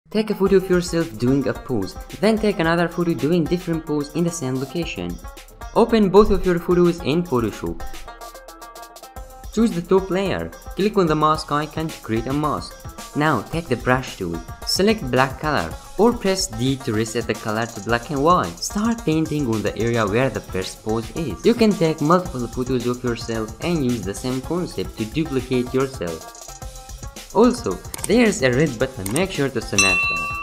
Take a photo of yourself doing a pose, then take another photo doing different pose in the same location. Open both of your photos in Photoshop. Choose the top layer, click on the mask icon to create a mask. Now take the brush tool, select black color or press D to reset the color to black and white. Start painting on the area where the first pose is. You can take multiple photos of yourself and use the same concept to duplicate yourself. Also, there's a red button, make sure to smash that.